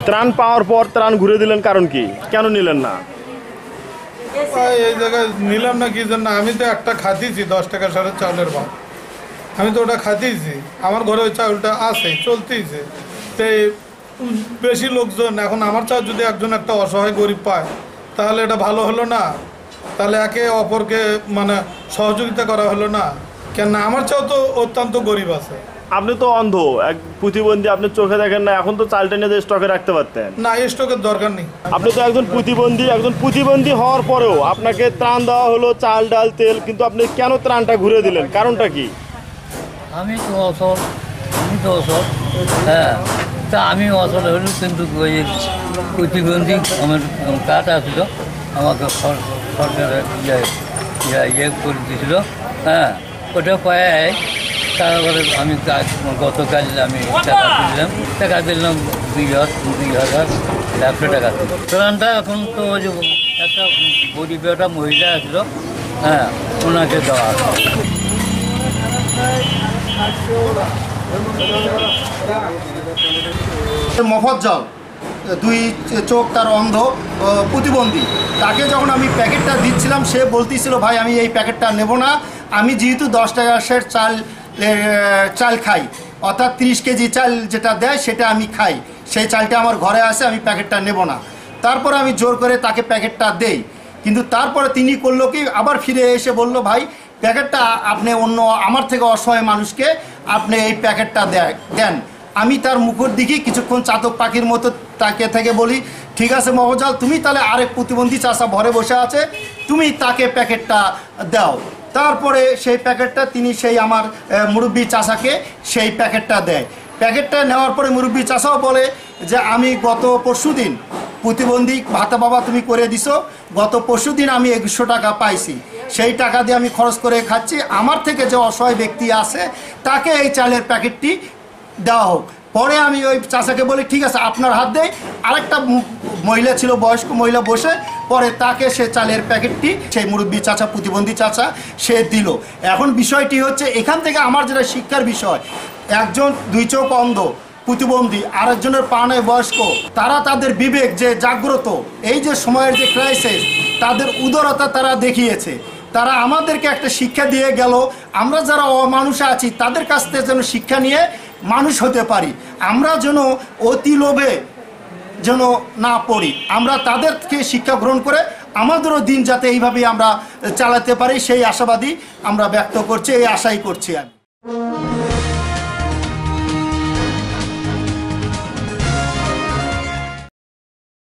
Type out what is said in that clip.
ত্রাণ পাওয়ার পর ত্রাণ ঘুরে দিলেন কারণ কি? কেন নিলেন না? এই জায়গায় নিলাম না কি জন্য, আমি তো একটা খাতিয়েছি 10 টাকা সারের চাউলের ভাত, আমি তো ওটা খাতিয়েছি, আমার ঘরে ওই চাউলটা আছে চলতেইছে। তো বেশি লোকজন এখন আমার চাল যদি একজন একটা অসহায় গরিব পায় তাহলে এটা ভালো হলো না? তাহলে একে অপরকে মানে সহযোগিতা করা হলো না কেন? আমার চাও তো অত্যন্ত গরিব আছে। আপনি তো অন্ধ, এক প্রতিবন্ধী, আপনি চোখে দেখেন না, এখন তো চালটা নিয়ে স্টকে রাখতে পারতেন না, স্টকের দরকার নেই। আপনি তো একজন প্রতিবন্ধী হওয়ার পরেও আপনাকে ত্রাণ দেওয়া হলো, চাল ডাল তেল, কিন্তু আপনি কেন ত্রাণটা ঘুরে দিলেন? কারণটা কি? আমি তো অসল, হ্যাঁ, তা আমি অসল হলো, কিন্তু ওই প্রতিবন্ধী আমার কার্ড আসছিল, আমাকে সরকার ইয়ে করে দিয়েছিল, হ্যাঁ, ওটা পায়। তারপরে আমি গতকাল আমি টাকা দিলাম 2,100 টাকা। ত্রাণটা এখন তো ওই যে একটা গরিব একটা মহিলা আসলো, হ্যাঁ, ওনাকে দেওয়া। মফজ্জল, 2 চোখ তার অন্ধ, প্রতিবন্ধী, তাকে যখন আমি প্যাকেটটা দিচ্ছিলাম সে বলতেছিল ভাই আমি এই প্যাকেটটা নেব না, আমি যেহেতু 10 টাকা সের চাল খাই, অর্থাৎ 30 কেজি চাল যেটা দেয় সেটা আমি খাই, সেই চালটা আমার ঘরে আসে, আমি প্যাকেটটা নেব না। তারপরে আমি জোর করে তাকে প্যাকেটটা দেই, কিন্তু তারপরে তিনি করলো কি আবার ফিরে এসে বলল ভাই প্যাকেটটা আপনি অন্য আমার থেকে অসহায় মানুষকে আপনি এই প্যাকেটটা দেন। আমি তার মুখের দিকে কিছুক্ষণ চাতক পাখির মতো তাকে থেকে বলি ঠিক আছে মফজ্জল, তুমি তাহলে আরেক প্রতিবন্ধী চাষা ঘরে বসে আছে, তুমি তাকে প্যাকেটটা দাও। তারপরে সেই প্যাকেটটা তিনি সেই আমার মুরব্বী চাষাকে সেই প্যাকেটটা দেয়। প্যাকেটটা নেওয়ার পরে মুরব্বী চাষাও বলে যে আমি গত পরশুদিন প্রতিবন্ধী ভাতা বাবা তুমি করে দিছো, গত পরশুদিন আমি 100 টাকা পাইছি, সেই টাকা দিয়ে আমি খরচ করে খাচ্ছি, আমার থেকে যে অসহায় ব্যক্তি আছে তাকে এই চালের প্যাকেটটি দেওয়া হোক। পরে আমি ওই চাচাকে বলি ঠিক আছে আপনার হাত দেয়, আরেকটা মহিলা ছিল বয়স্ক মহিলা বসে, পরে তাকে সে চালের প্যাকেটটি সেই মুরব্বী চাচা প্রতিবন্ধী চাচা সে দিল। এখন বিষয়টি হচ্ছে এখান থেকে আমার যেটা শিক্ষার বিষয়, একজন 2 চোখ অন্ধ প্রতিবন্ধী, আরেকজনের পা নাই বয়স্ক, তারা তাদের বিবেক যে জাগ্রত, এই যে সময়ের যে ক্রাইসিস, তাদের উদারতা তারা দেখিয়েছে, তারা আমাদেরকে একটা শিক্ষা দিয়ে গেল। আমরা যারা অমানুষ আছি তাদের কাছ থেকে যেন শিক্ষা নিয়ে মানুষ হতে পারি, আমরা যেন অতি লোভে যেন না পড়ি, আমরা তাদেরকে শিক্ষা গ্রহণ করে আমাদেরও দিন যাতে এইভাবেই আমরা চালাতে পারি সেই আশাবাদী আমরা ব্যক্ত করছি, এই আশাই করছি আমি।